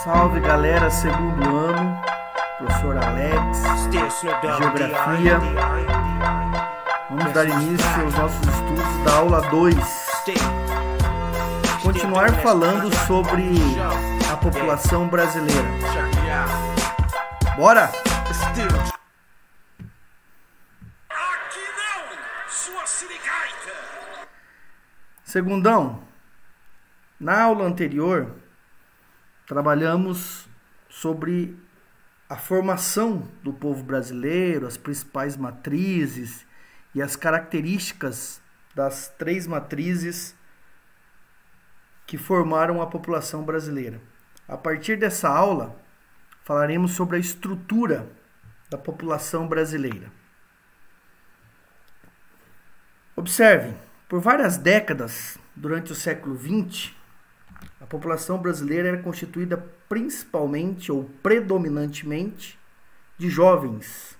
Salve galera, segundo ano, professor Alex, Geografia. Vamos dar início aos nossos estudos da aula 2. Continuar falando sobre a população brasileira. Bora! Aqui não, sua sirigaita! Segundão, na aula anterior, trabalhamos sobre a formação do povo brasileiro, as principais matrizes e as características das 3 matrizes que formaram a população brasileira. A partir dessa aula, falaremos sobre a estrutura da população brasileira. Observem, por várias décadas, durante o século XX, a população brasileira era constituída principalmente ou predominantemente de jovens,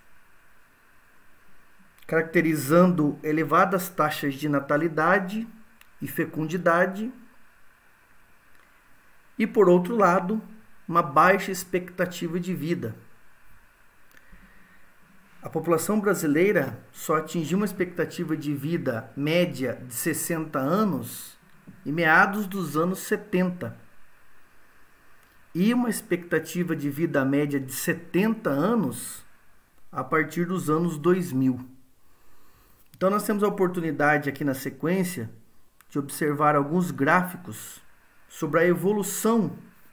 caracterizando elevadas taxas de natalidade e fecundidade e, por outro lado, uma baixa expectativa de vida. A população brasileira só atingiu uma expectativa de vida média de 60 anos em meados dos anos 70 e uma expectativa de vida média de 70 anos a partir dos anos 2000. Então nós temos a oportunidade aqui na sequência de observar alguns gráficos sobre a evolução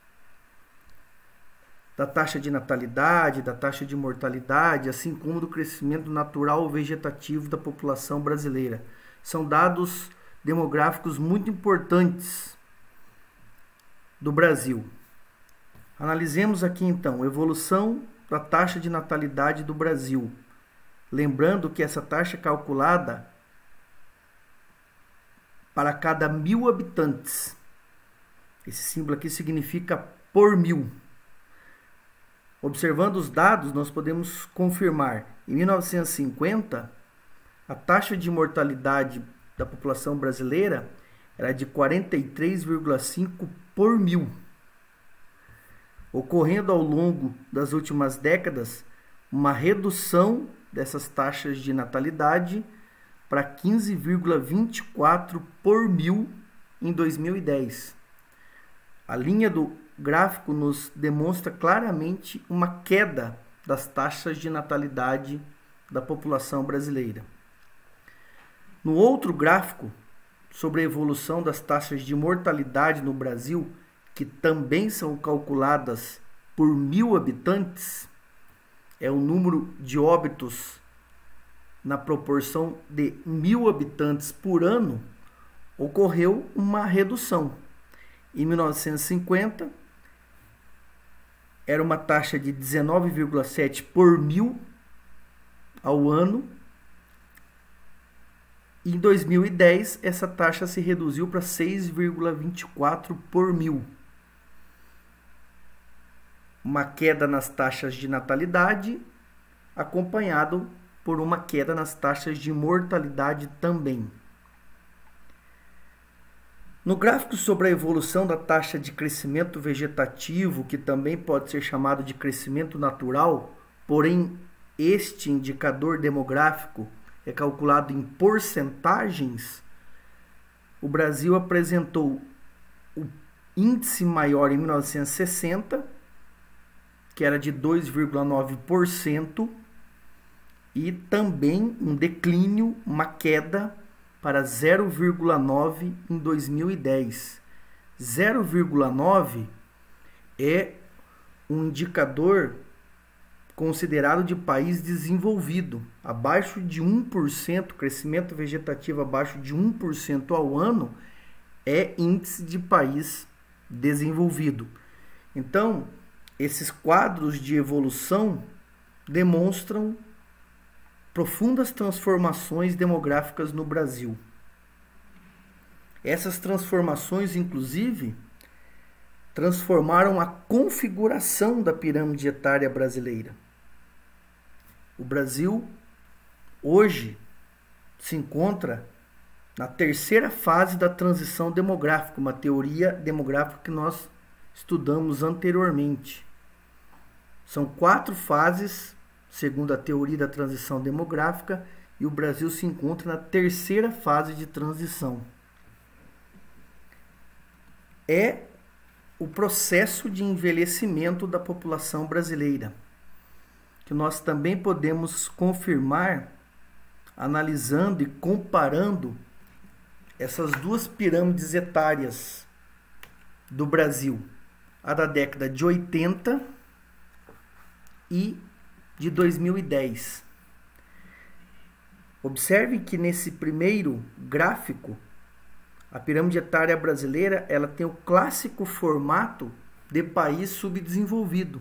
da taxa de natalidade, da taxa de mortalidade, assim como do crescimento natural vegetativo da população brasileira. São dados demográficos muito importantes do Brasil. Analisemos aqui então a evolução da taxa de natalidade do Brasil. Lembrando que essa taxa é calculada para cada 1.000 habitantes. Esse símbolo aqui significa por 1.000. Observando os dados, nós podemos confirmar. Em 1950, a taxa de mortalidade da população brasileira era de 43,5 por 1.000. Ocorrendo ao longo das últimas décadas, uma redução dessas taxas de natalidade para 15,24 por 1.000 em 2010. A linha do gráfico nos demonstra claramente uma queda das taxas de natalidade da população brasileira. No outro gráfico, sobre a evolução das taxas de mortalidade no Brasil, que também são calculadas por 1.000 habitantes, é o número de óbitos na proporção de 1.000 habitantes por ano, ocorreu uma redução. Em 1950, era uma taxa de 19,7 por 1.000 ao ano. Em 2010, essa taxa se reduziu para 6,24 por 1.000. Uma queda nas taxas de natalidade, acompanhado por uma queda nas taxas de mortalidade também. No gráfico sobre a evolução da taxa de crescimento vegetativo, que também pode ser chamado de crescimento natural, porém este indicador demográfico é calculado em porcentagens, o Brasil apresentou o índice maior em 1960, que era de 2,9%, e também um declínio, uma queda para 0,9 em 2010. 0,9 é um indicador considerado de país desenvolvido. Abaixo de 1%, crescimento vegetativo abaixo de 1% ao ano é índice de país desenvolvido. Então, esses quadros de evolução demonstram profundas transformações demográficas no Brasil. Essas transformações, inclusive, transformaram a configuração da pirâmide etária brasileira. O Brasil, hoje, se encontra na terceira fase da transição demográfica, uma teoria demográfica que nós estudamos anteriormente. São 4 fases, segundo a teoria da transição demográfica, e o Brasil se encontra na 3ª fase de transição. É o processo de envelhecimento da população brasileira, que nós também podemos confirmar analisando e comparando essas 2 pirâmides etárias do Brasil, a da década de 80 e de 2010. Observe que nesse primeiro gráfico, a pirâmide etária brasileira, ela tem o clássico formato de país subdesenvolvido,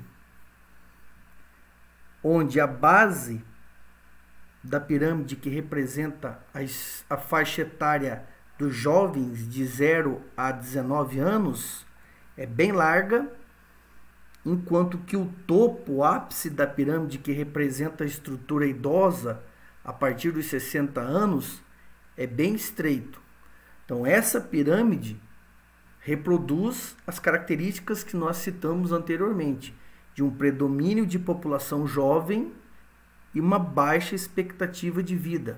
onde a base da pirâmide, que representa a faixa etária dos jovens de 0 a 19 anos, é bem larga, enquanto que o topo, o ápice da pirâmide, que representa a estrutura idosa a partir dos 60 anos, é bem estreito. Então, essa pirâmide reproduz as características que nós citamos anteriormente, de um predomínio de população jovem e uma baixa expectativa de vida,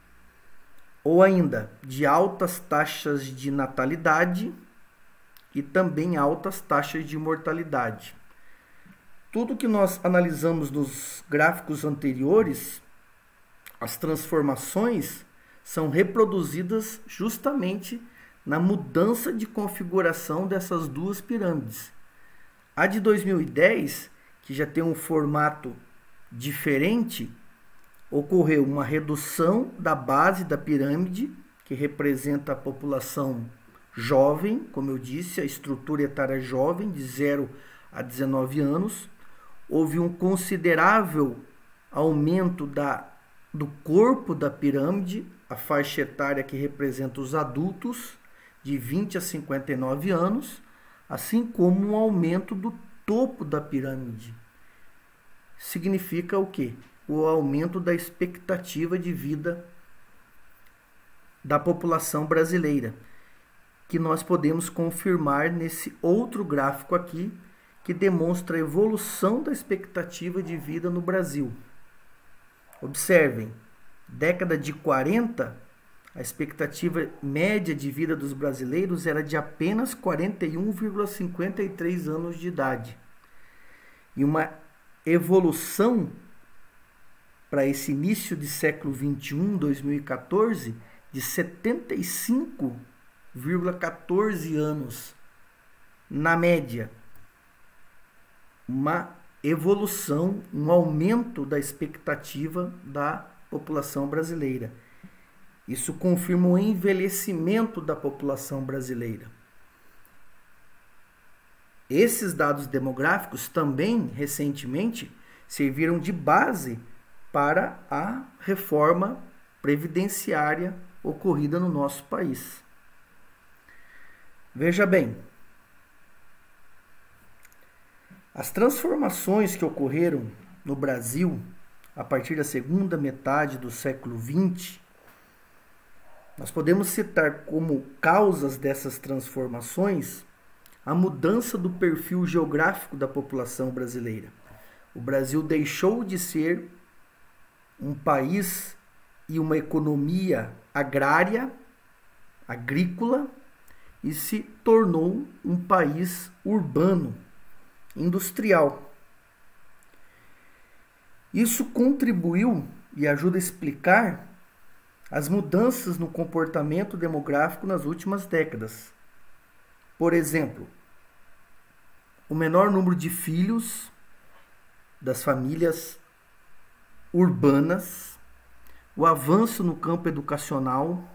ou ainda de altas taxas de natalidade e também altas taxas de mortalidade. Tudo que nós analisamos nos gráficos anteriores, as transformações são reproduzidas justamente na mudança de configuração dessas 2 pirâmides. A de 2010, que já tem um formato diferente, ocorreu uma redução da base da pirâmide, que representa a população jovem, como eu disse, a estrutura etária jovem, de 0 a 19 anos. Houve um considerável aumento do corpo da pirâmide, a faixa etária que representa os adultos, de 20 a 59 anos, assim como um aumento do topo da pirâmide. Significa o quê? O aumento da expectativa de vida da população brasileira, que nós podemos confirmar nesse outro gráfico aqui, que demonstra a evolução da expectativa de vida no Brasil. Observem, década de 40, a expectativa média de vida dos brasileiros era de apenas 41,53 anos de idade. E uma evolução para esse início de século XXI, 2014, de 75,14 anos na média. Uma evolução, um aumento da expectativa da população brasileira. Isso confirma o envelhecimento da população brasileira. Esses dados demográficos também, recentemente, serviram de base para a reforma previdenciária ocorrida no nosso país. Veja bem, as transformações que ocorreram no Brasil a partir da segunda metade do século XX, nós podemos citar como causas dessas transformações a mudança do perfil geográfico da população brasileira. O Brasil deixou de ser um país e uma economia agrária, agrícola, e se tornou um país urbano, industrial. Isso contribuiu e ajuda a explicar as mudanças no comportamento demográfico nas últimas décadas. Por exemplo, o menor número de filhos das famílias urbanas, o avanço no campo educacional,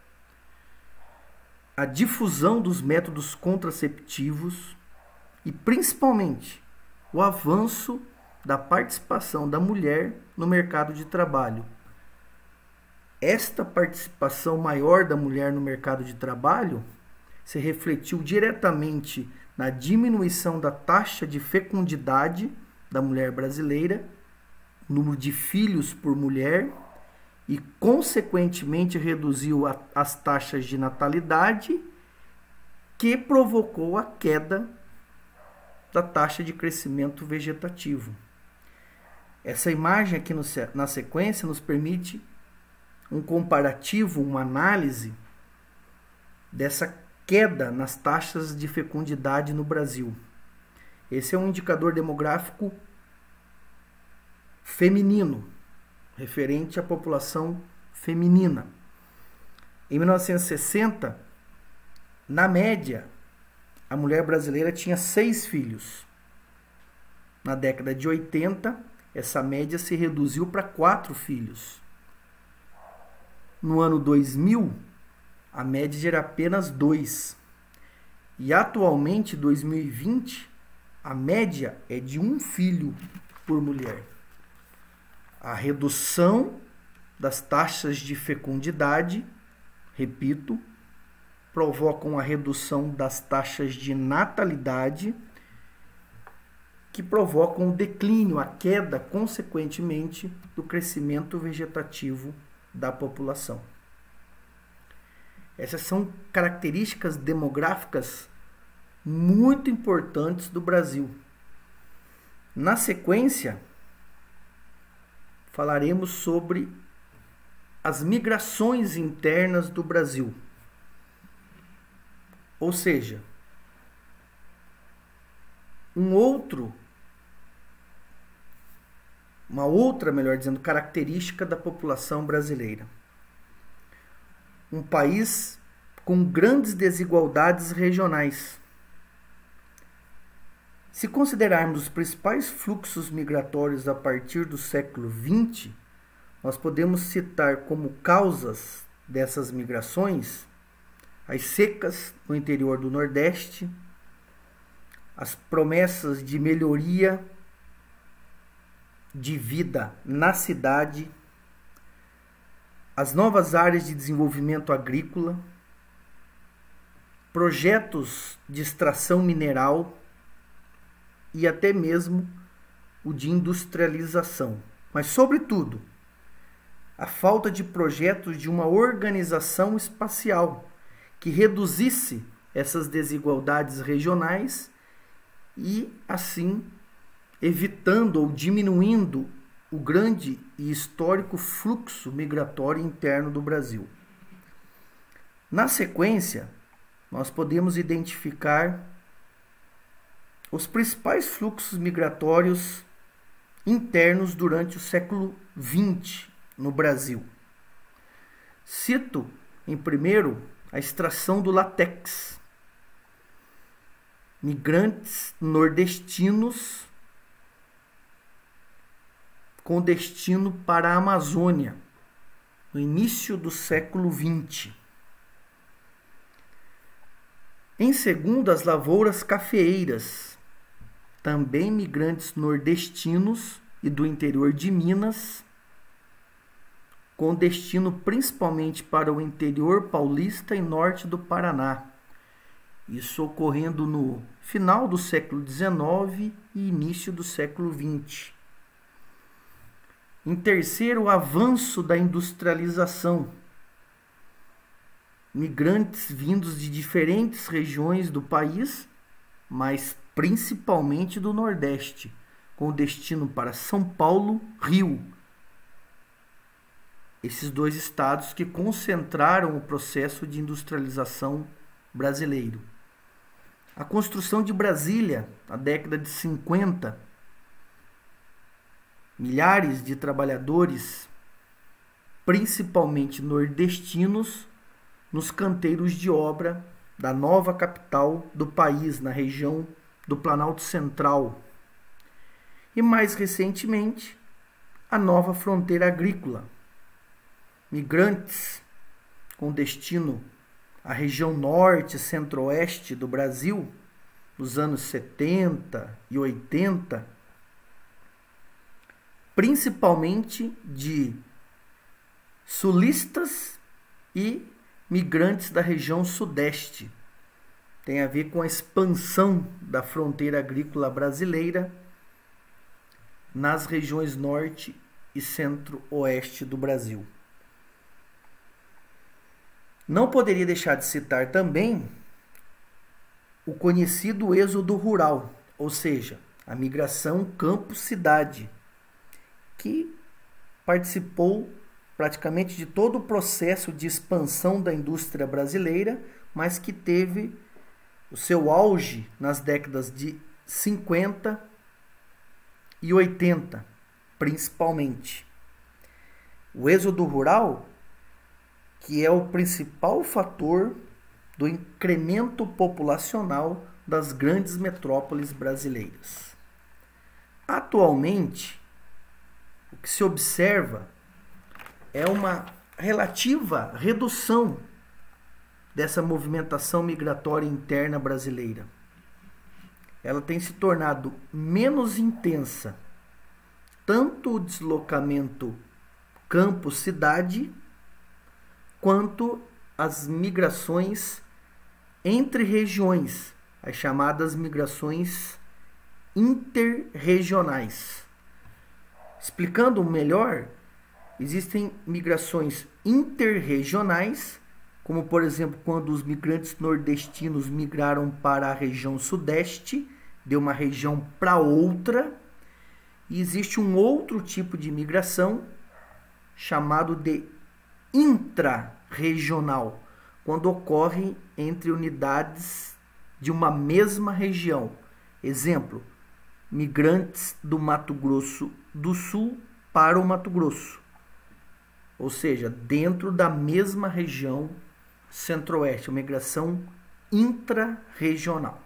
a difusão dos métodos contraceptivos e, principalmente, o avanço da participação da mulher no mercado de trabalho. Esta participação maior da mulher no mercado de trabalho se refletiu diretamente na diminuição da taxa de fecundidade da mulher brasileira, número de filhos por mulher, e, consequentemente, reduziu as taxas de natalidade, que provocou a queda da taxa de crescimento vegetativo. Essa imagem aqui na sequência nos permite um comparativo, uma análise dessa queda nas taxas de fecundidade no Brasil. Esse é um indicador demográfico feminino, referente à população feminina. Em 1960, na média, a mulher brasileira tinha 6 filhos. Na década de 80, essa média se reduziu para 4 filhos. No ano 2000, a média era apenas 2. E atualmente, 2020, a média é de 1 filho por mulher. A redução das taxas de fecundidade, repito, provocam a redução das taxas de natalidade, que provocam o declínio, a queda, consequentemente, do crescimento vegetativo da população. Essas são características demográficas muito importantes do Brasil. Na sequência, falaremos sobre as migrações internas do Brasil. Ou seja, melhor dizendo, característica da população brasileira. Um país com grandes desigualdades regionais. Se considerarmos os principais fluxos migratórios a partir do século XX, nós podemos citar como causas dessas migrações as secas no interior do Nordeste, as promessas de melhoria de vida na cidade, as novas áreas de desenvolvimento agrícola, projetos de extração mineral e até mesmo o de industrialização. Mas, sobretudo, a falta de projetos de uma organização espacial que reduzisse essas desigualdades regionais e, assim, evitando ou diminuindo o grande e histórico fluxo migratório interno do Brasil. Na sequência, nós podemos identificar os principais fluxos migratórios internos durante o século XX no Brasil. Cito, em primeiro, a extração do látex. Migrantes nordestinos com destino para a Amazônia, no início do século XX. Em segundo, as lavouras cafeeiras, também migrantes nordestinos e do interior de Minas, com destino principalmente para o interior paulista e norte do Paraná. Isso ocorrendo no final do século XIX e início do século XX. Em terceiro, o avanço da industrialização. Migrantes vindos de diferentes regiões do país, mas principalmente do Nordeste, com destino para São Paulo, Rio. Esses dois estados que concentraram o processo de industrialização brasileiro. A construção de Brasília, na década de 50, milhares de trabalhadores, principalmente nordestinos, nos canteiros de obra da nova capital do país, na região do Planalto Central. E mais recentemente, a nova fronteira agrícola. Migrantes com destino à região norte e centro-oeste do Brasil, nos anos 70 e 80, principalmente de sulistas e migrantes da região sudeste. Tem a ver com a expansão da fronteira agrícola brasileira nas regiões norte e centro-oeste do Brasil. Não poderia deixar de citar também o conhecido êxodo rural, ou seja, a migração campo-cidade, que participou praticamente de todo o processo de expansão da indústria brasileira, mas que teve o seu auge nas décadas de 50 e 80, principalmente. O êxodo rural, que é o principal fator do incremento populacional das grandes metrópoles brasileiras. Atualmente, o que se observa é uma relativa redução dessa movimentação migratória interna brasileira. Ela tem se tornado menos intensa, tanto o deslocamento campo-cidade, quanto as migrações entre regiões, as chamadas migrações interregionais. Explicando melhor, existem migrações interregionais, como por exemplo quando os migrantes nordestinos migraram para a região sudeste, de uma região para outra, e existe um outro tipo de migração chamado de intrarregional, quando ocorre entre unidades de uma mesma região. Exemplo, migrantes do Mato Grosso do Sul para o Mato Grosso, ou seja, dentro da mesma região centro-oeste, uma migração intrarregional.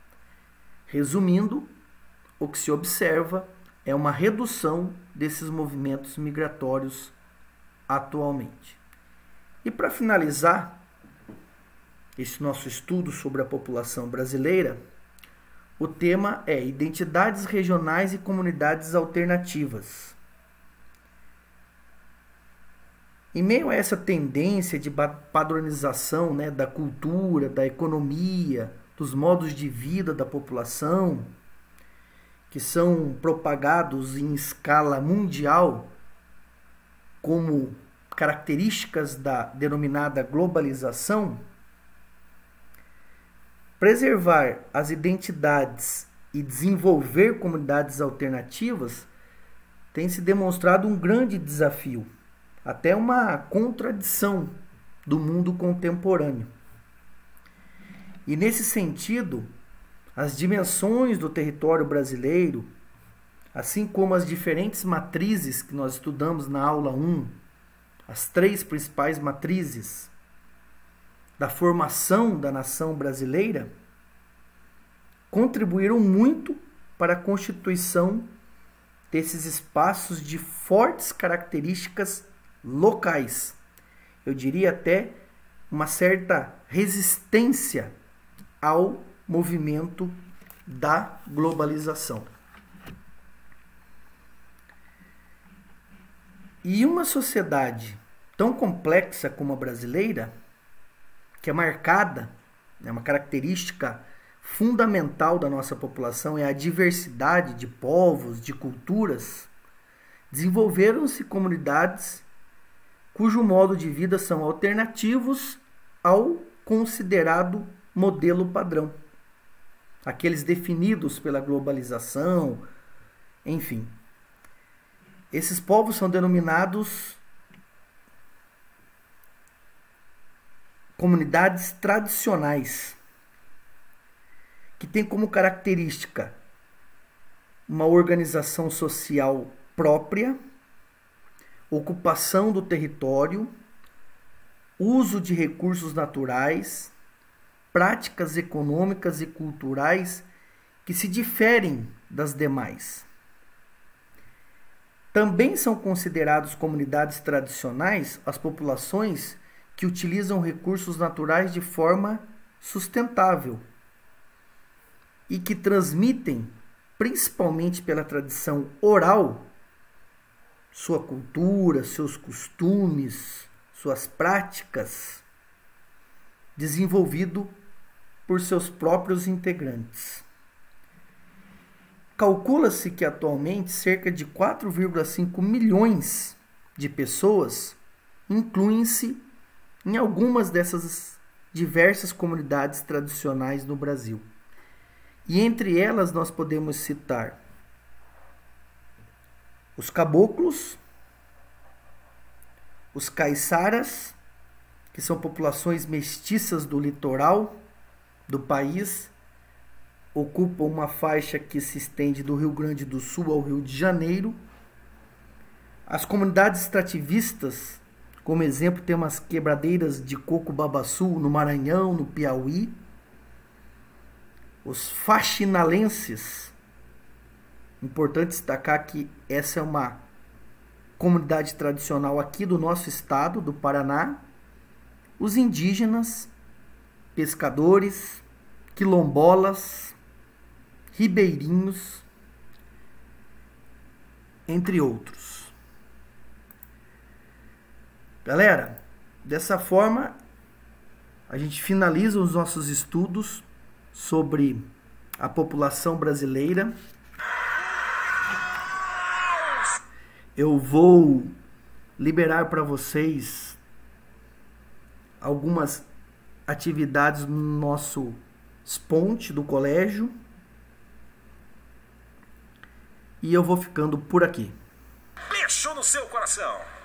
Resumindo, o que se observa é uma redução desses movimentos migratórios atualmente. E para finalizar esse nosso estudo sobre a população brasileira, o tema é identidades regionais e comunidades alternativas. Em meio a essa tendência de padronização, da cultura, da economia, dos modos de vida da população, que são propagados em escala mundial como características da denominada globalização, preservar as identidades e desenvolver comunidades alternativas tem se demonstrado um grande desafio, até uma contradição do mundo contemporâneo. E nesse sentido, as dimensões do território brasileiro, assim como as diferentes matrizes que nós estudamos na aula 1, as 3 principais matrizes da formação da nação brasileira, contribuíram muito para a constituição desses espaços de fortes características locais. Eu diria até uma certa resistência ao movimento da globalização. E uma sociedade tão complexa como a brasileira, que é marcada, uma característica fundamental da nossa população é a diversidade de povos, de culturas, desenvolveram-se comunidades cujo modo de vida são alternativos ao considerado modelo padrão, aqueles definidos pela globalização, enfim. Esses povos são denominados comunidades tradicionais, que têm como característica uma organização social própria, ocupação do território, uso de recursos naturais, práticas econômicas e culturais que se diferem das demais. Também são considerados comunidades tradicionais as populações que utilizam recursos naturais de forma sustentável e que transmitem, principalmente pela tradição oral, sua cultura, seus costumes, suas práticas, desenvolvido por seus próprios integrantes. Calcula-se que atualmente cerca de 4,5 milhões de pessoas incluem-se em algumas dessas diversas comunidades tradicionais no Brasil. E entre elas nós podemos citar os caboclos, os caiçaras, que são populações mestiças do litoral do país, ocupam uma faixa que se estende do Rio Grande do Sul ao Rio de Janeiro. As comunidades extrativistas, como exemplo, temos as quebradeiras de Coco-Babaçu, no Maranhão, no Piauí. Os faxinalenses, importante destacar que essa é uma comunidade tradicional aqui do nosso estado, do Paraná. Os indígenas, pescadores, quilombolas, ribeirinhos, entre outros. Galera, dessa forma a gente finaliza os nossos estudos sobre a população brasileira. Eu vou liberar para vocês algumas atividades no nosso Sponte do colégio. E eu vou ficando por aqui. Beijo no seu coração.